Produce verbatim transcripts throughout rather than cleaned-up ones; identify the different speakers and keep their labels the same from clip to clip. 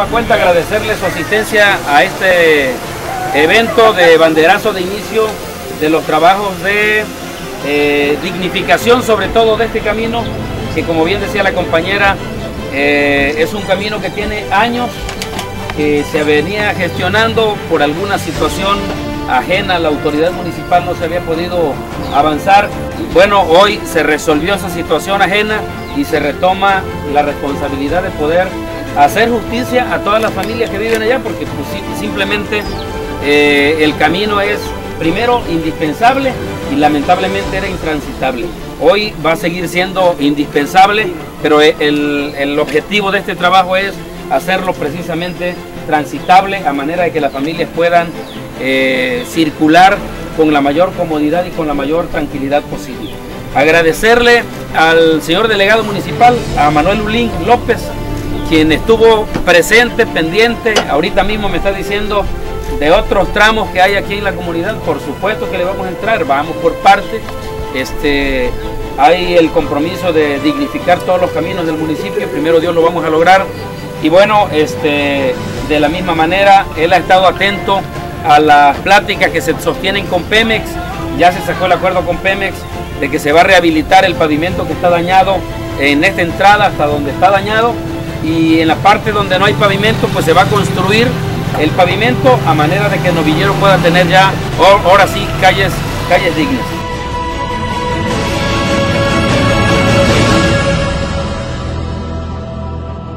Speaker 1: cuenta agradecerle su asistencia a este evento de banderazo de inicio de los trabajos de eh, dignificación, sobre todo de este camino, que como bien decía la compañera, eh, es un camino que tiene años, que se venía gestionando por alguna situación ajena a la autoridad municipal, no se había podido avanzar. Bueno, hoy se resolvió esa situación ajena y se retoma la responsabilidad de poder hacer justicia a todas las familias que viven allá, porque pues, simplemente eh, el camino es primero indispensable y lamentablemente era intransitable. Hoy va a seguir siendo indispensable, pero el, el objetivo de este trabajo es hacerlo precisamente transitable, a manera de que las familias puedan eh, circular con la mayor comodidad y con la mayor tranquilidad posible. Agradecerle al señor delegado municipal, a Manuel Ulín López, quien estuvo presente, pendiente. Ahorita mismo me está diciendo de otros tramos que hay aquí en la comunidad. Por supuesto que le vamos a entrar, vamos por parte. Este, hay el compromiso de dignificar todos los caminos del municipio, primero Dios lo vamos a lograr. Y bueno, este, de la misma manera, él ha estado atento a las pláticas que se sostienen con Pemex. Ya se sacó el acuerdo con Pemex de que se va a rehabilitar el pavimento que está dañado en esta entrada hasta donde está dañado, y en la parte donde no hay pavimento pues se va a construir el pavimento a manera de que Novillero pueda tener ya ahora sí calles, calles dignas.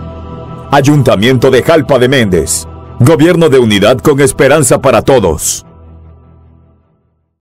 Speaker 2: Ayuntamiento de Jalpa de Méndez. Gobierno de unidad con esperanza para todos.